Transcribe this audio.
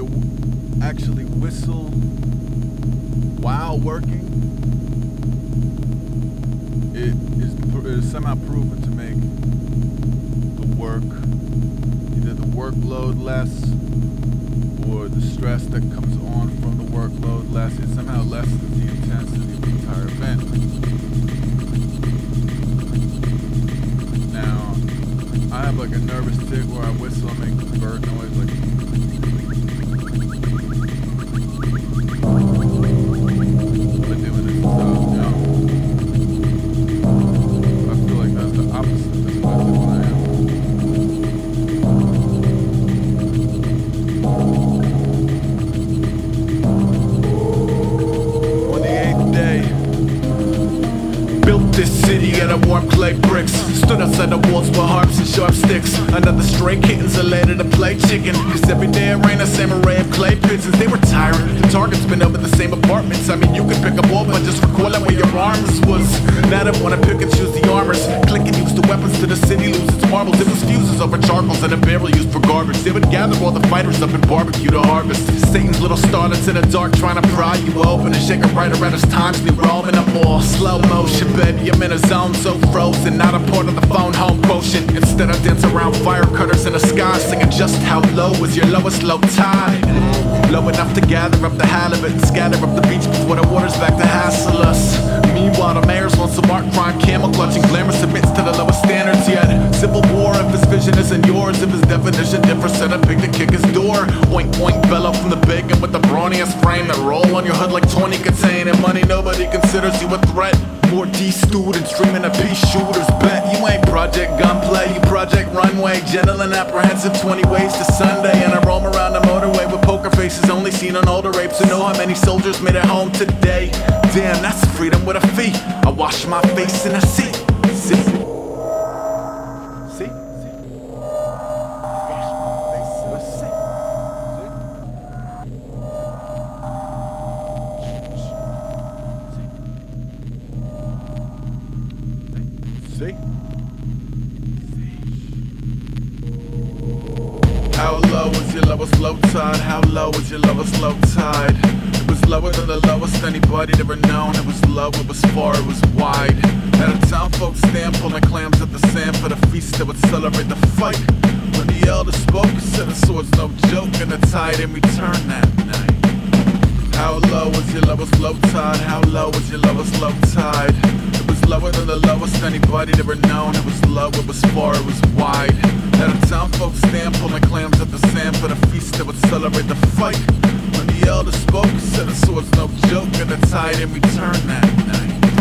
actually whistle while working, it is somehow proven to make either the workload less or the stress that comes on from the workload less. It somehow lessens the intensity of the entire event. Now, I have like a nervous tick where I whistle and make this bird noise like. Warm clay bricks, stood outside the walls with harps and sharp sticks. Another stray kittens are later to play chicken. Cause every day it rained the same array of clay pigeons. They were tiring, the target's been up in the same apartments. I mean, you could pick up all but just recalling where your arms was. Now they wanna pick and choose the armors. Click and use the weapons to the city lose its marbles. It was fuses over charcoals and a barrel used for garbage. They would gather all the fighters up and barbecue to harvest. Satan's little starlets in the dark trying to pry you open and shake it right around his times. New roaming up all slow motion, baby. I'm in a zone so frozen, not a part of the phone home quotient. Instead I dance around fire cutters in the sky, singing just how low is your lowest low tide. Low enough to gather up the halibut and scatter up the beach before the water's back to hassle us. Meanwhile the mayor's on some art crime, camel clutching glamour submits to the lowest standards yet. Civil war if his vision isn't yours, if his definition differs, set a pig to kick his door. Oink oink bellow from the bacon with the brawniest frame that roll on your hood like 20 containing money. Nobody considers you a threat. More D-students dreaming of peace shooters. Bet you ain't Project Gunplay, you Project Runway. Gentle and apprehensive, 20 ways to Sunday. And I roam around the motorway with poker faces only seen on older rapes. To know how many soldiers made it home today. Damn, that's freedom with a fee. I wash my face in the sea. See? See? How low is your lowest low tide? How low is your lowest low tide? It was lower than the lowest anybody'd ever known. It was low, it was far, it was wide. At a town folks stand pulling clams at the sand for the feast that would celebrate the fight. When the elder spoke, he said the sword's no joke, and the tide in return that night. How low is your lowest low tide? How low is your lowest low tide? It was lower than the lowest anybody'd ever known. It was low, it was far, it was wide. At a town folks stand pulling clams at the sand for the feast that would celebrate the fight. When the elder spoke, he said the sword's no joke, and the tide in return that night.